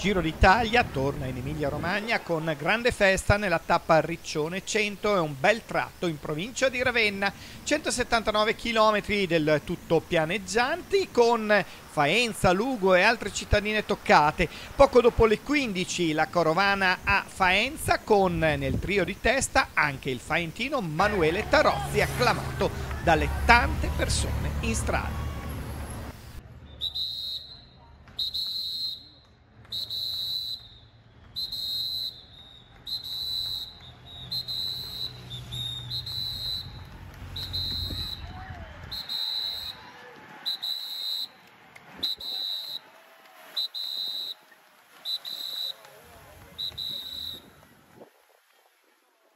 Giro d'Italia torna in Emilia-Romagna con grande festa nella tappa Riccione 100 e un bel tratto in provincia di Ravenna, 179 km del tutto pianeggianti con Faenza, Lugo e altre cittadine toccate. Poco dopo le 15 la carovana a Faenza con nel trio di testa anche il faentino Manuele Tarozzi, acclamato dalle tante persone in strada.